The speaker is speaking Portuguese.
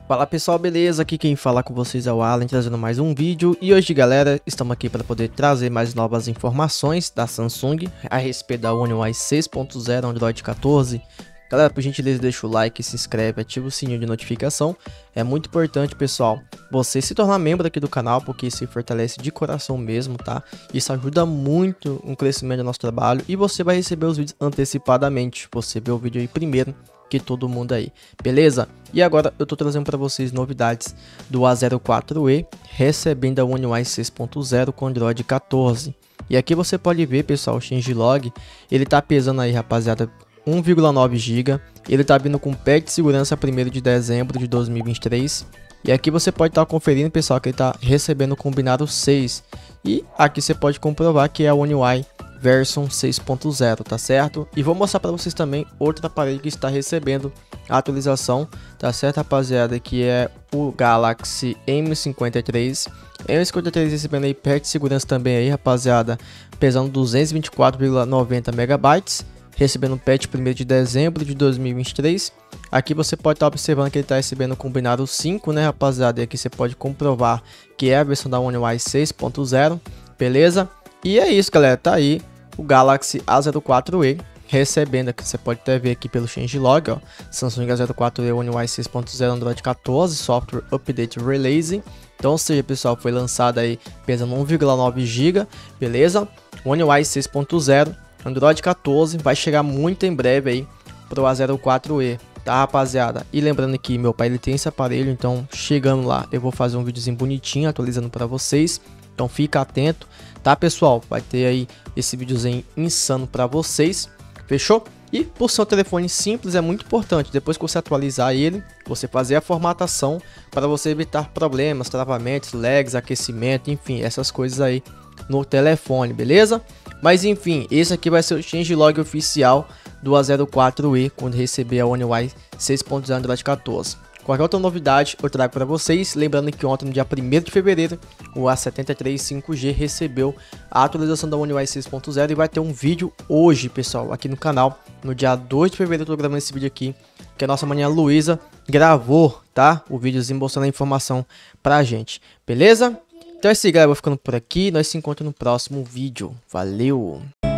Fala pessoal, beleza? Aqui quem fala com vocês é o Alan, trazendo mais um vídeo. E hoje, galera, estamos aqui para poder trazer mais novas informações da Samsung a respeito da One UI 6.0 Android 14. Galera, por gentileza, deixa o like, se inscreve, ativa o sininho de notificação. É muito importante, pessoal, você se tornar membro aqui do canal, porque isso fortalece de coração mesmo, tá? Isso ajuda muito no crescimento do nosso trabalho e você vai receber os vídeos antecipadamente. Você vê o vídeo aí primeiro que todo mundo aí, beleza? E agora eu tô trazendo para vocês novidades do A04e recebendo a One UI 6.0 com Android 14. E aqui você pode ver, pessoal, o changelog, ele tá pesando aí, rapaziada, 1,9 GB, ele tá vindo com patch de segurança 1º de dezembro de 2023. E aqui você pode estar conferindo, pessoal, que ele tá recebendo o combinado 6. E aqui você pode comprovar que é a One UI Version 6.0, tá certo? E vou mostrar para vocês também outro aparelho que está recebendo a atualização, tá certo, rapaziada, que é o Galaxy M53. M53 recebendo aí patch de segurança também aí, rapaziada, pesando 224,90 MB, recebendo um patch 1º de dezembro de 2023. Aqui você pode estar observando que ele está recebendo o combinado 5, né, rapaziada? E aqui você pode comprovar que é a versão da One UI 6.0, beleza? E é isso, galera, tá aí o Galaxy A04e recebendo, aqui você pode até ver aqui pelo changelog, ó, Samsung A04e One UI 6.0 Android 14 Software Update Release. Então, ou seja, pessoal, foi lançado aí pesando 1,9 GB, beleza? One UI 6.0 Android 14 vai chegar muito em breve aí pro A04e, tá, rapaziada? E lembrando que meu pai ele tem esse aparelho, então chegando lá eu vou fazer um videozinho bonitinho atualizando para vocês. Então fica atento, tá, pessoal? Vai ter aí esse videozinho insano para vocês, fechou? E por ser um telefone simples é muito importante, depois que você atualizar ele, você fazer a formatação para você evitar problemas, travamentos, lags, aquecimento, enfim, essas coisas aí no telefone, beleza? Mas enfim, esse aqui vai ser o changelog oficial do A04e quando receber a One UI 6.0 Android 14. Qualquer outra novidade eu trago para vocês, lembrando que ontem, no dia 1º de fevereiro, o A73 5G recebeu a atualização da One UI 6.0 e vai ter um vídeo hoje, pessoal, aqui no canal. No dia 2 de fevereiro eu tô gravando esse vídeo aqui, que a nossa maninha Luísa gravou, tá? O videozinho mostrando a informação pra gente, beleza? Então é isso aí, galera, eu vou ficando por aqui, nós se encontramos no próximo vídeo. Valeu!